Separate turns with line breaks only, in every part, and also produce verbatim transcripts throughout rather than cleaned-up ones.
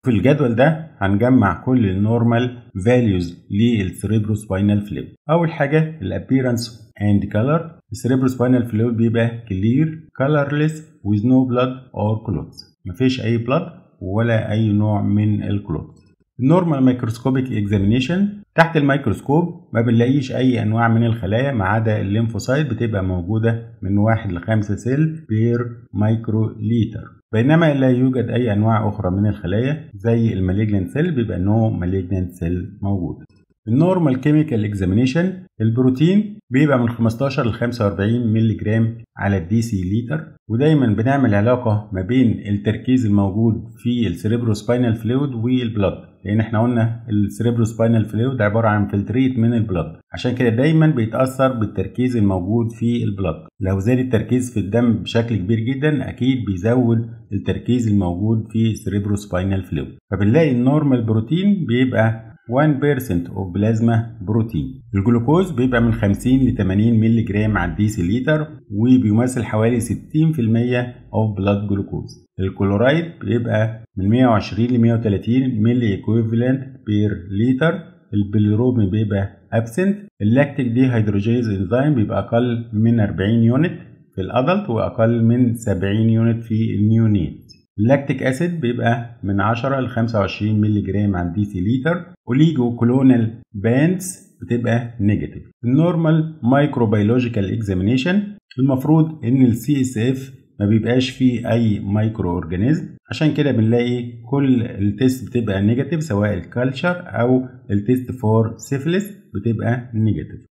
في الجدول ده هنجمع كل النورمال فاليوز للسيريبروسباينال فلويد. اول حاجه الابيرنس اند كلر. السيريبروسباينال فلويد بيبقى كلير colorless with no blood or clots، مفيش اي بلاد ولا اي نوع من الكلوت. النورمال مايكروسكوبيك اكزامينيشن، تحت الميكروسكوب ما بنلاقيش اي انواع من الخلايا ما عدا الليمفوسايت، بتبقى موجوده من واحد لخمسة سيل بير مايكرو ليتر، بينما لا يوجد اي انواع اخرى من الخلايا زي المالجنت سيل، بيبقى نو مالجنت سيل موجود. النورمال كيميكال اكزامينيشن، البروتين بيبقى من خمستاشر ل خمسة وأربعين مللي جرام على الدي سي لتر، ودايما بنعمل علاقه ما بين التركيز الموجود في السيريبروسباينال فلويد والبلد، لان احنا قلنا السيريبروسباينال فلويد عباره عن فلتريت من البلد، عشان كده دايما بيتاثر بالتركيز الموجود في البلد. لو زاد التركيز في الدم بشكل كبير جدا اكيد بيزود التركيز الموجود في السيريبروسباينال فلويد، فبنلاقي النورمال بروتين بيبقى واحد بالمية of بلازما بروتين. الجلوكوز بيبقى من خمسين ل ثمانين مللي جرام على الدي سي لتر، وبيمثل حوالي ستين في المية of blood جلوكوز. الكلورايد بيبقى من مية وعشرين ل مية وتلاتين مللي equivalent بير لتر. البيليروبين بيبقى absent. اللاكتيك دي هيدروجيز انزيم بيبقى اقل من أربعين يونت في الادلت واقل من سبعين يونت في النيونيت. اللاكتيك اسيد بيبقى من عشرة ل خمسة وعشرين مللي جرام على الدي سي لتر. اوليجو كلونال باندز بتبقى نيجاتيف. النورمال مايكروبيولوجيكال اكزامينيشن، المفروض ان السي اس اف ما بيبقاش فيه اي مايكرو اورجانيزم، عشان كده بنلاقي كل التيست بتبقى نيجاتيف، سواء الكالتشر او التيست فور سيفلس بتبقى نيجاتيف.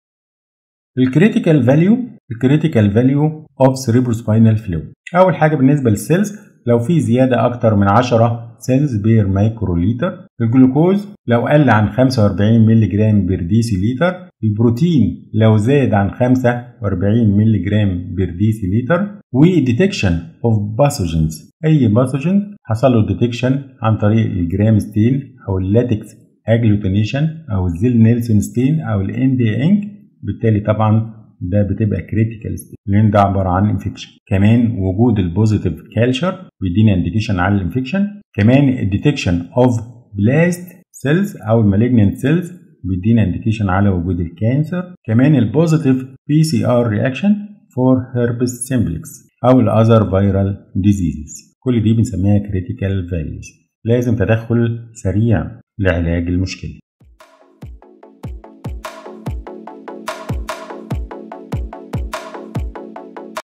الكريتيكال فاليو، الكريتيكال فاليو اوف سيريبروسباينال فلويد، اول حاجه بالنسبه للسيلز لو في زياده اكتر من عشرة سيلز بير مايكرو لتر. الجلوكوز لو قل عن خمسة وأربعين مللي جرام بير دي سي لتر. البروتين لو زاد عن خمسة وأربعين مللي جرام بير دي سي لتر. وديتكشن اوف باثوجينز، اي باثوجين حصل له ديتكشن عن طريق الجرام ستين او اللاتكس اجلوتينيشن او الزيل نيلسون ستين او الان دي انك، بالتالي طبعا ده بتبقى كريتيكال ستيت لان ده عباره عن انفكشن. كمان وجود البوزيتيف كالتشر بيدينا انديكيشن على الانفكشن. كمان الديتكشن اوف بلاست سيلز او المالجنت سيلز بيدينا انديكيشن على وجود الكانسر. كمان البوزيتيف بي سي ار رياكشن فور هيربس سيمبلكس او الاذر فيرال ديزيزز، كل دي بنسميها كريتيكال فاليوز. لازم تدخل سريع لعلاج المشكله.